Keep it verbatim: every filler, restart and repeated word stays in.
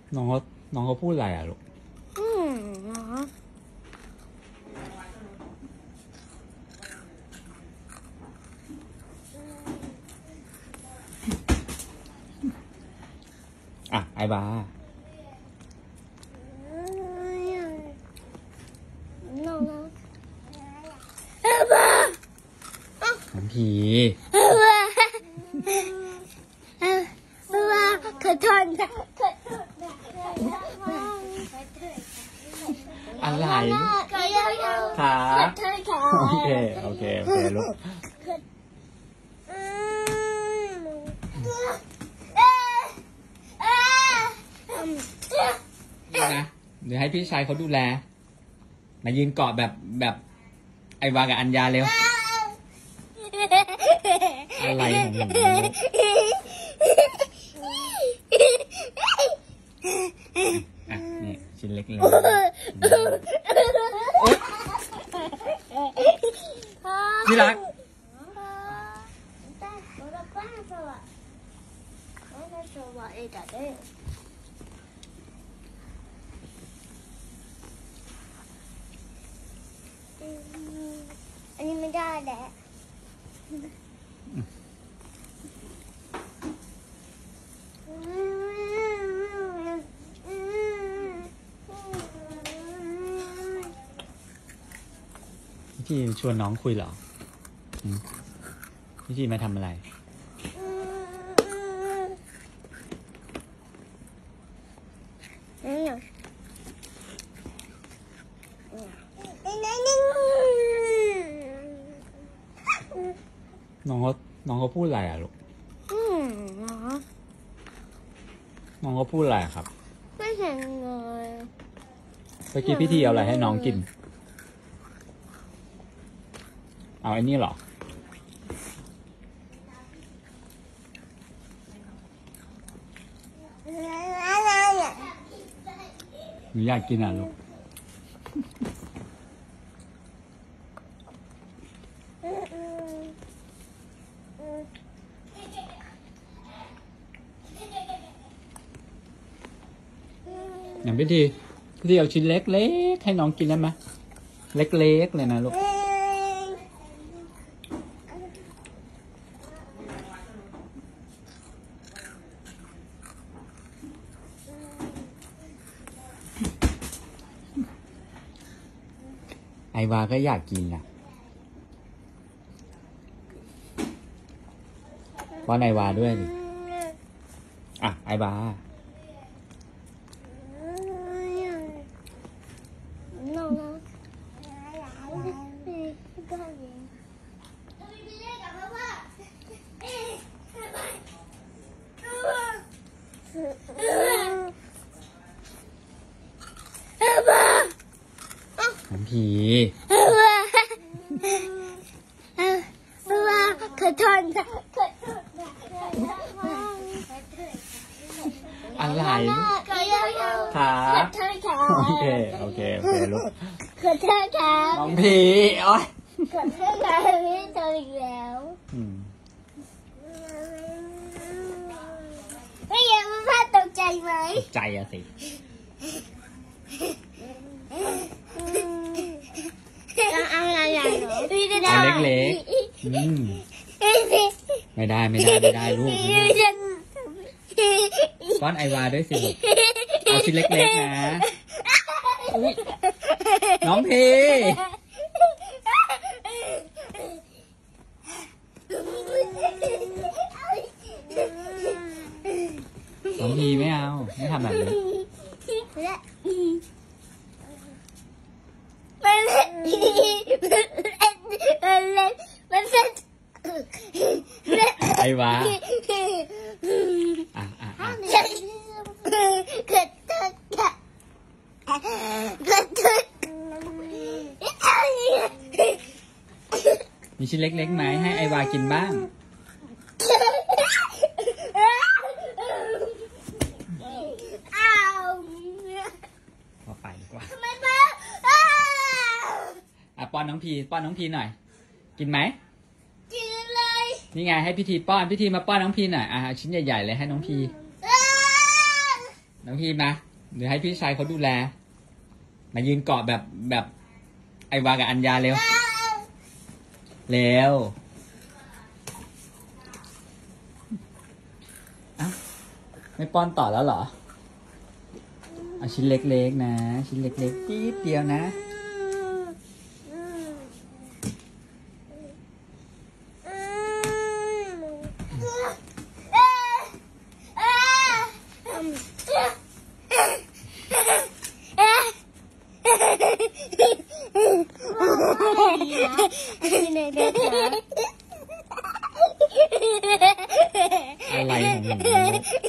น้องเขาน้องเขาพูดอะไรอ่ะลูกอืมอ่ะไอบาน้องพีขอโทษนะอะไรขาโอเคโอเคโอเคลูกนะเดี๋ยวให้พี่ชายเขาดูแลมายืนเกาะแบบแบบไอวากับอัญญาเร็วอะไรของหนูอ่ะนี่ชิ้นเล็กเลยที่รักอันนี้ไม่ได้แหละพี่ทีชวนน้องคุยเหรอพี่ทีมาทำอะไรน้องเขาน้องเขาพูดอะไรอ่ะลูกน้องเขาพูดอะไรครับไม่เห็นเลยเมื่อกี้พี่ทีเอาอะไรให้น้องกินเอาไอ้นี่เหรอหนูอยากกินอ่ะลูกอย่างพี่ทีพี่ทีเอาชิ้นเล็กๆให้น้องกินได้ไหมเล็กๆเลยนะลูกไอวาก็อยากกินอ่ะป้อนไอวาด้วยดิอ่ะไอวาน้ำผีขอโทษนะอะไรขาโอเคโอเคโอเคลูกขอโทษครับน้องผีโอ๊ยขอโทษครับพี่เจออีกแล้วไม่ยังไม่พลาดตกใจไหมตกใจอะสิเอาอะไรอย่างหนูเอาเล็กๆอืมไม่ได้ไม่ได้ไม่ได้ลูกป้อนไอวาด้วยสิเอาชิ้นเล็กๆนะน้องพีน้องพีไม่เอาไม่ทำแบบนี้มันเล่นมันเล่นมันเล่นไอวาอ่ะอ่ะอ่ะเกิดเกิดเกิดเกิดมีชิ้นเล็กๆไหมให้ไอวากินบ้างพอไปดีกว่าอ่ะป้อนน้องพีป้อนน้องพีหน่อยกินไหมกินเลยนี่ไงให้พิธีป้อนพิธีมาป้อนน้องพีหน่อยอ่ะชิ้นใหญ่ๆเลยให้น้องพีน้องพี่มาเดี๋ยวให้พี่ชายเขาดูแล มายืนเกาะแบบแบบไอวากับอัญญาเร็วเร็วอ่ะไม่ป้อนต่อแล้วเหรอเอาชิ้นเล็กๆนะชิ้นเล็กๆนิดเดียวนะอะไรของหนู